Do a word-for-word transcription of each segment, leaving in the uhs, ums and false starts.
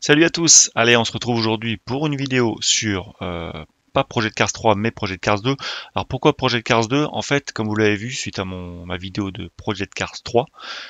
Salut à tous! Allez, on se retrouve aujourd'hui pour une vidéo sur, euh, pas Project Cars trois, mais Project Cars deux. Alors pourquoi Project Cars deux? En fait, comme vous l'avez vu, suite à mon ma vidéo de Project Cars trois,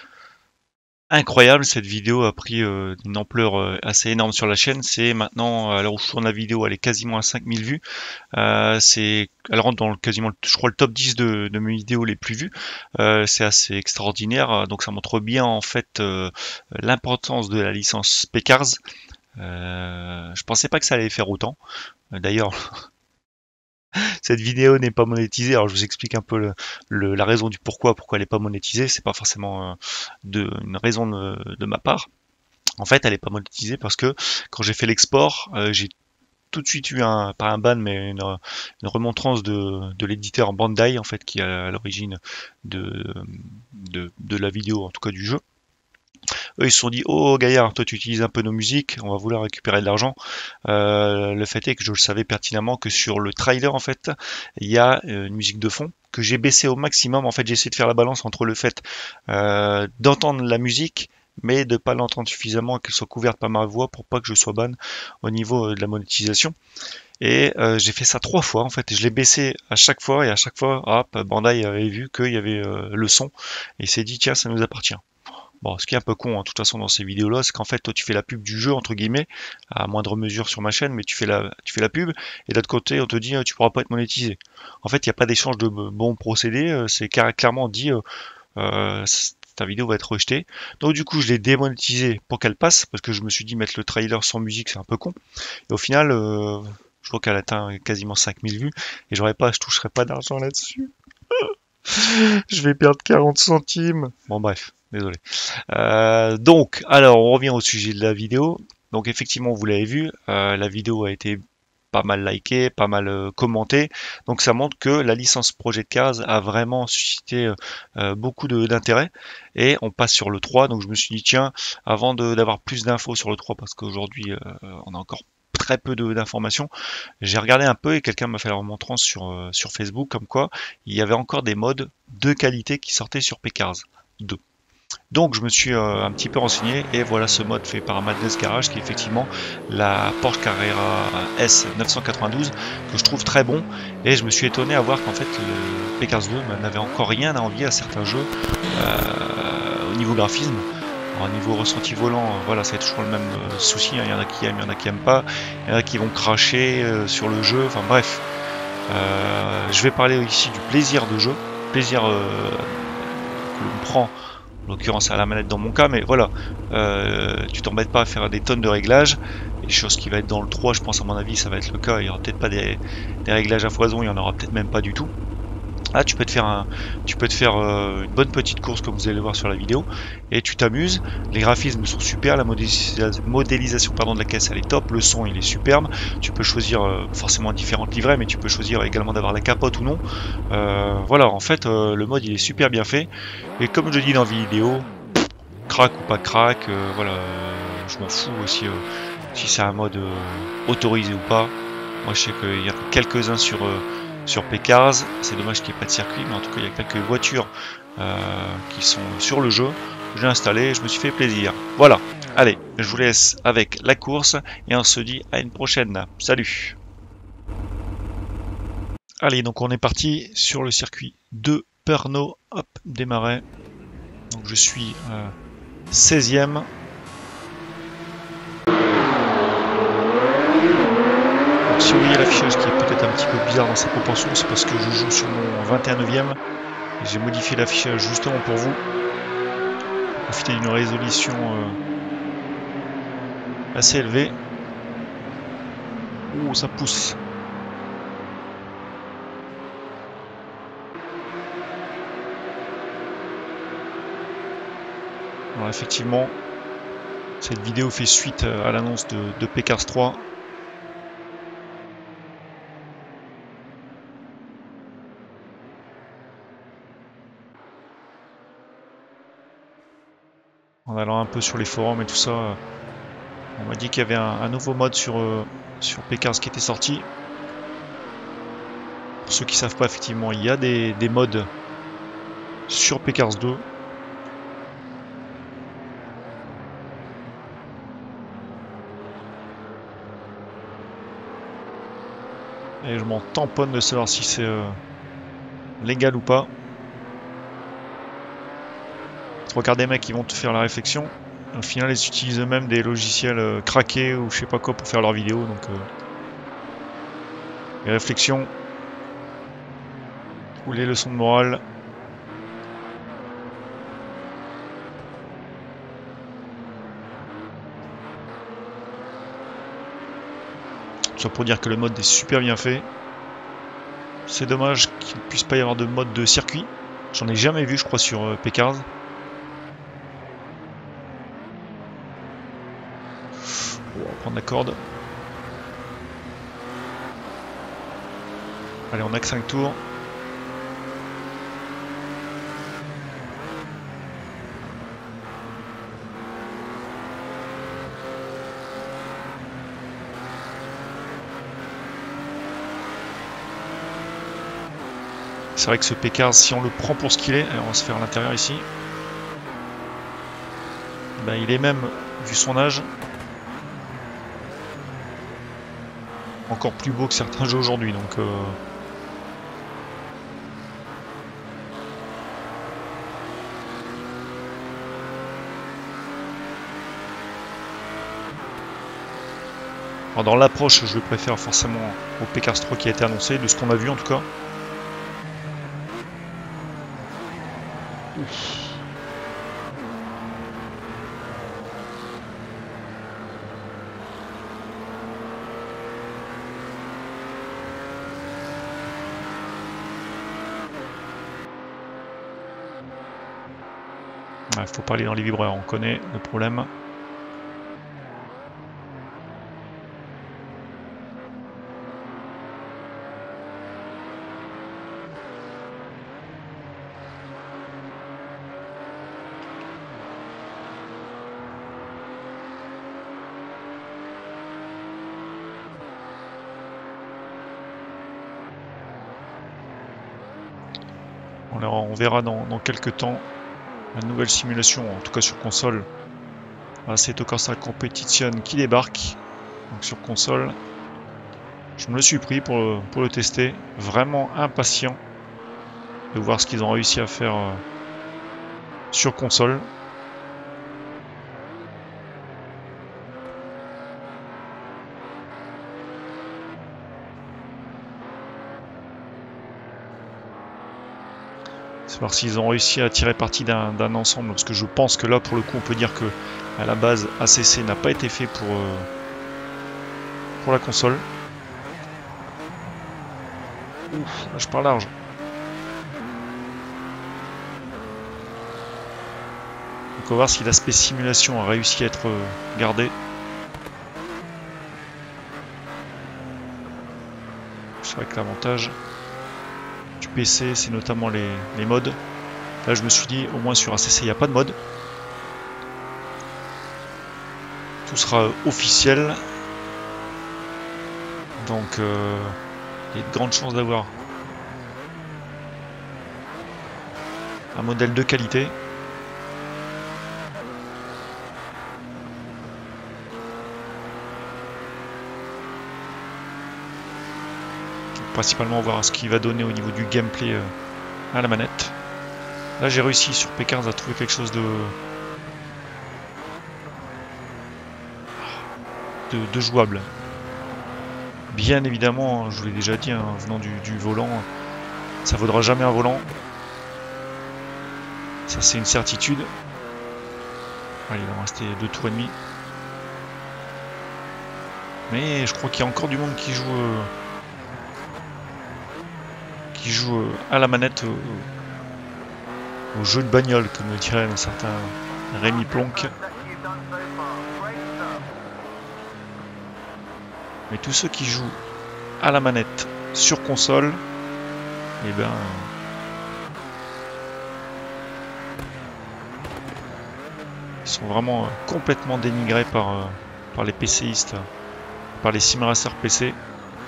incroyable, cette vidéo a pris euh, une ampleur euh, assez énorme sur la chaîne. C'est maintenant, à l'heure où je tourne la vidéo, elle est quasiment à cinq mille vues. Euh, c'est, elle rentre dans le, quasiment, je crois, le top dix de, de mes vidéos les plus vues. Euh, c'est assez extraordinaire, donc ça montre bien en fait euh, l'importance de la licence P-Cars. Euh, je pensais pas que ça allait faire autant. Euh, D'ailleurs, cette vidéo n'est pas monétisée. Alors je vous explique un peu le, le- la raison du pourquoi, pourquoi elle n'est pas monétisée. C'est pas forcément euh, de, une raison de, de ma part. En fait, elle n'est pas monétisée parce que quand j'ai fait l'export, euh, j'ai tout de suite eu un, pas un ban, mais une, une remontrance de, de l'éditeur Bandai, en fait, qui est à l'origine de, de, de la vidéo, en tout cas du jeu. Eux, ils se sont dit, oh Gaillard, toi tu utilises un peu nos musiques, on va vouloir récupérer de l'argent. Euh, le fait est que je le savais pertinemment que sur le trailer, en fait, il y a euh, une musique de fond que j'ai baissée au maximum. En fait, j'ai essayé de faire la balance entre le fait euh, d'entendre la musique, mais de pas l'entendre suffisamment, qu'elle soit couverte par ma voix pour pas que je sois ban au niveau euh, de la monétisation. Et euh, j'ai fait ça trois fois en fait, et je l'ai baissé à chaque fois, et à chaque fois, hop, Bandai avait vu qu'il y avait euh, le son, et il s'est dit tiens, ça nous appartient. Bon, ce qui est un peu con, hein, de toute façon, dans ces vidéos-là, c'est qu'en fait, toi, tu fais la pub du jeu, entre guillemets, à moindre mesure sur ma chaîne, mais tu fais la, tu fais la pub, et de l'autre côté, on te dit, euh, tu pourras pas être monétisé. En fait, il n'y a pas d'échange de bons procédés, euh, c'est car- clairement dit, euh, euh, ta vidéo va être rejetée. Donc, du coup, je l'ai démonétisée pour qu'elle passe, parce que je me suis dit, mettre le trailer sans musique, c'est un peu con. Et au final, euh, je vois qu'elle atteint quasiment cinq mille vues, et j'aurais pas, je toucherai pas d'argent là-dessus. Je vais perdre quarante centimes. Bon, bref, désolé. Euh, donc, alors, on revient au sujet de la vidéo. Donc, effectivement, vous l'avez vu, euh, la vidéo a été pas mal likée, pas mal euh, commentée. Donc, ça montre que la licence Project Cars a vraiment suscité euh, euh, beaucoup de- d'intérêt. Et on passe sur le trois. Donc, je me suis dit, tiens, avant de- d'avoir plus d'infos sur le trois, parce qu'aujourd'hui, euh, on a encore très peu de- d'informations, j'ai regardé un peu et quelqu'un m'a fait la remontrance sur, euh, sur Facebook, comme quoi il y avait encore des mods de qualité qui sortaient sur P-Cars deux. Donc je me suis euh, un petit peu renseigné et voilà ce mode fait par Madness Garage qui est effectivement la Porsche Carrera S neuf cent quatre-vingt-douze que je trouve très bon, et je me suis étonné à voir qu'en fait le P-Cars deux n'avait encore rien à envier à certains jeux euh, au niveau graphisme. Alors, au niveau ressenti volant, euh, voilà, c'est toujours le même euh, souci, hein. Il y en a qui aiment, il y en a qui aiment pas, il y en a qui vont cracher euh, sur le jeu, enfin bref. Euh, je vais parler ici du plaisir de jeu, plaisir euh, que l'on prend en l'occurrence à la manette dans mon cas, mais voilà, euh, tu t'embêtes pas à faire des tonnes de réglages, et chose qui va être dans le trois, je pense, à mon avis, ça va être le cas. Il y aura peut-être pas des, des réglages à foison, il y en aura peut-être même pas du tout. Ah, tu peux te faire un, tu peux te faire euh, une bonne petite course comme vous allez le voir sur la vidéo, et tu t'amuses. Les graphismes sont super, la modélisa- modélisation pardon de la caisse elle est top, le son il est superbe. Tu peux choisir euh, forcément différentes livrées, mais tu peux choisir également d'avoir la capote ou non. Euh, voilà, en fait euh, le mode il est super bien fait, et comme je dis dans la vidéo, crack ou pas crack, euh, voilà, euh, je m'en fous aussi euh, si c'est un mode euh, autorisé ou pas. Moi je sais qu'il y en a quelques-uns sur euh, sur P-Cars, c'est dommage qu'il n'y ait pas de circuit, mais en tout cas il y a quelques voitures euh, qui sont sur le jeu. J'ai installé, je me suis fait plaisir. Voilà, allez, je vous laisse avec la course et on se dit à une prochaine. Salut! Allez, donc on est parti sur le circuit de Pernod. Hop, démarrer. Donc je suis euh, seizième. Donc si vous voyez l'affichage qui est peut-être un petit peu bizarre dans ses proportions, c'est parce que je joue sur mon vingt et un neuvième et j'ai modifié l'affichage justement pour vous. Profiter d'une résolution euh, assez élevée. Ouh, ça pousse. Alors effectivement, cette vidéo fait suite à l'annonce de, de P-Cars trois. En allant un peu sur les forums et tout ça, on m'a dit qu'il y avait un, un nouveau mode sur, euh, sur P-Cars qui était sorti. Pour ceux qui ne savent pas, effectivement, il y a des, des mods sur P-Cars deux. Et je m'en tamponne de savoir si c'est euh, légal ou pas. Trois quarts des mecs qui vont te faire la réflexion. Au final, ils utilisent eux-mêmes des logiciels euh, craqués ou je sais pas quoi pour faire leurs vidéos. Donc, euh, les réflexions ou les leçons de morale. Soit pour dire que le mode est super bien fait. C'est dommage qu'il ne puisse pas y avoir de mode de circuit. J'en ai jamais vu, je crois, sur euh, P-Cars. On va prendre la corde. Allez, on a que cinq tours. C'est vrai que ce P-Cars, si on le prend pour ce qu'il est, on va se faire à l'intérieur ici. Ben, il est même, vu son âge, encore plus beau que certains jeux aujourd'hui. Donc, euh... Alors, dans l'approche, je le préfère forcément au P-Cars trois qui a été annoncé, de ce qu'on a vu en tout cas. Ouf. Ouais, faut pas aller dans les vibreurs, on connaît le problème. On verra dans, dans quelques temps la nouvelle simulation, en tout cas sur console. C'est Tocorsa Competition qui débarque donc sur console. Je me le suis pris pour, pour le tester. Vraiment impatient de voir ce qu'ils ont réussi à faire euh, sur console. Voir s'ils ont réussi à tirer parti d'un ensemble, parce que je pense que là pour le coup on peut dire que à la base A C C n'a pas été fait pour, euh, pour la console. Ouf, là je pars large. Donc on va voir si l'aspect simulation a réussi à être euh, gardé. C'est vrai que l'avantage P C, c'est notamment les, les modes. Là, je me suis dit, au moins sur A C C, il n'y a pas de mode. Tout sera officiel. Donc, euh, il y a de grandes chances d'avoir un modèle de qualité. Principalement voir ce qu'il va donner au niveau du gameplay à la manette. Là j'ai réussi sur P-Cars à trouver quelque chose de... de, de jouable. Bien évidemment, je vous l'ai déjà dit, hein, venant du, du volant, ça vaudra jamais un volant. Ça c'est une certitude. Allez, il va me rester deux tours et demi. Mais je crois qu'il y a encore du monde qui joue... Euh, qui joue à la manette au, au jeu de bagnole, comme le dirait un certain Rémi Plonk. Mais tous ceux qui jouent à la manette sur console, eh ben, ils sont vraiment complètement dénigrés par, par les PCistes, par les simracers P C.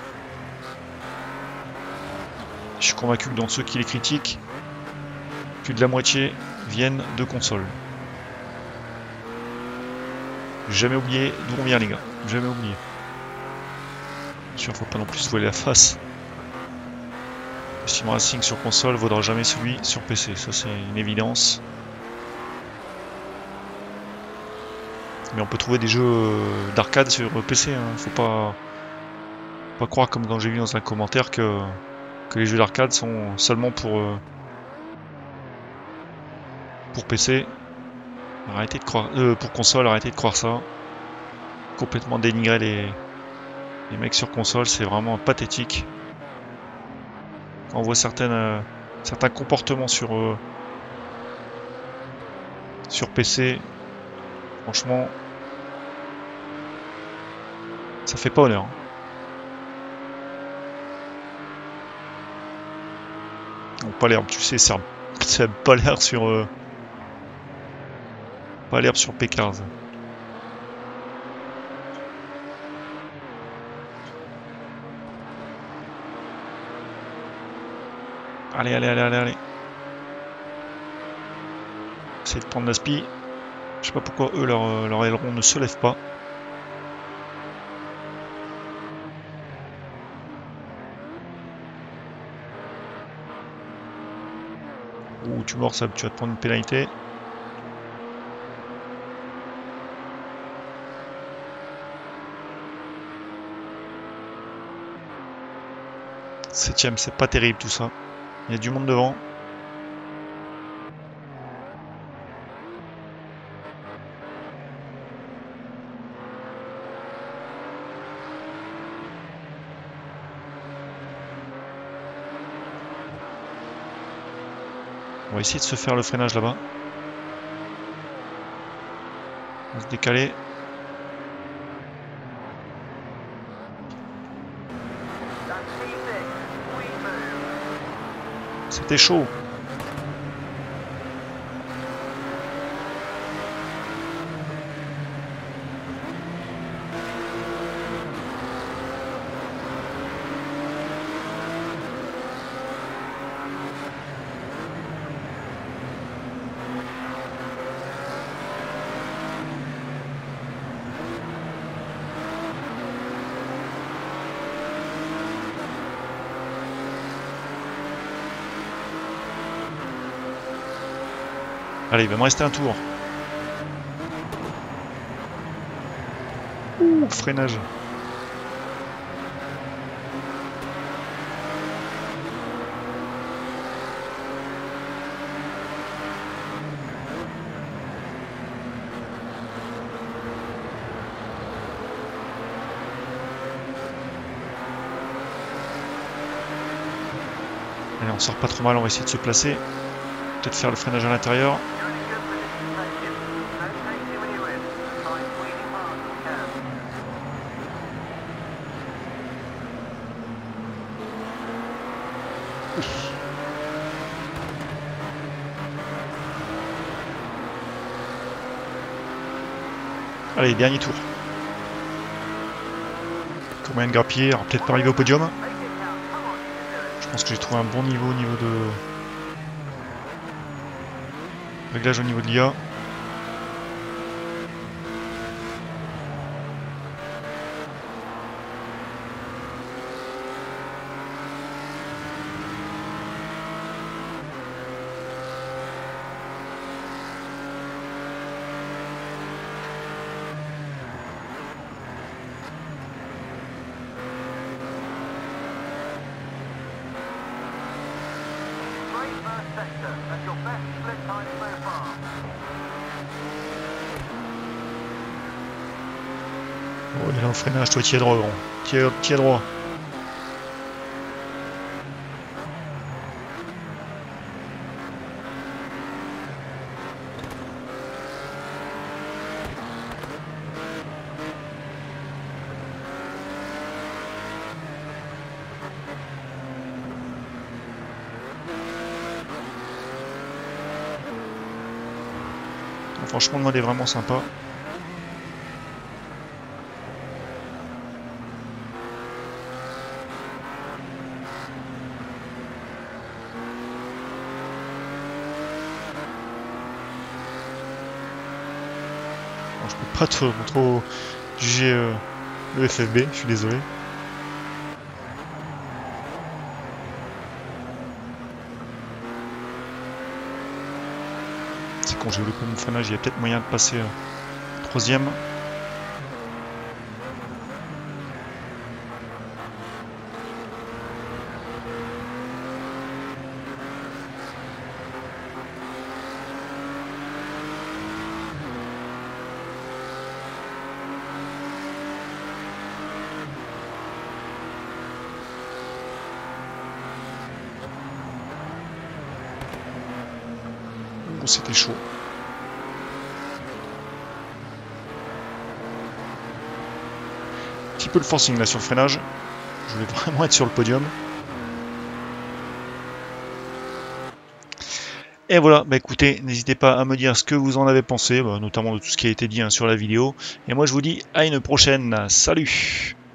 Je suis convaincu que dans ceux qui les critiquent, plus de la moitié viennent de consoles. Jamais oublié d'où on vient les gars, jamais oublié. Bien sûr, faut pas non plus se voiler la face. Le sim racing sur console vaudra jamais celui sur P C, ça c'est une évidence. Mais on peut trouver des jeux d'arcade sur P C, hein. Faut pas, pas croire comme quand j'ai vu dans un commentaire que, que les jeux d'arcade sont seulement pour, euh, pour P C. Arrêtez de croire, euh, pour console, arrêtez de croire ça. Complètement dénigrer les, les mecs sur console, c'est vraiment pathétique. Quand on voit certaines, euh, certains comportements sur, euh, sur P C, franchement, ça fait pas honneur. Bon, pas l'air, tu sais, ça n'a pas l'air sur, euh, pas l'air sur P quinze. Allez, allez, allez, allez, allez. Essayez de prendre la spi. Je sais pas pourquoi eux, leur, leur aileron ne se lève pas. Ouh, tu mords ça, tu vas te prendre une pénalité. Septième, c'est pas terrible tout ça. Il y a du monde devant. On va essayer de se faire le freinage là-bas. On va se décaler. C'était chaud. Allez, il va me rester un tour. Ouh, freinage. Allez, on sort pas trop mal, on va essayer de se placer. Peut-être faire le freinage à l'intérieur. Allez, dernier tour. Combien de grappiller? Alors peut-être pas arriver au podium. Je pense que j'ai trouvé un bon niveau au niveau de... réglage au niveau de l'I A. Oh, il est dans le freinage, toi, tiens droit, gros. Tiens, tiens droit. Franchement, le mode est vraiment sympa. Bon, je peux pas trop, trop juger euh, le F F B, je suis désolé. C'est quand j'ai loupé mon freinage, il y a peut-être moyen de passer euh, troisième. Oh, c'était chaud. Un petit peu le forcing là sur le freinage. Je voulais vraiment être sur le podium. Et voilà, bah écoutez, n'hésitez pas à me dire ce que vous en avez pensé, bah, notamment de tout ce qui a été dit hein, sur la vidéo. Et moi je vous dis à une prochaine. Salut!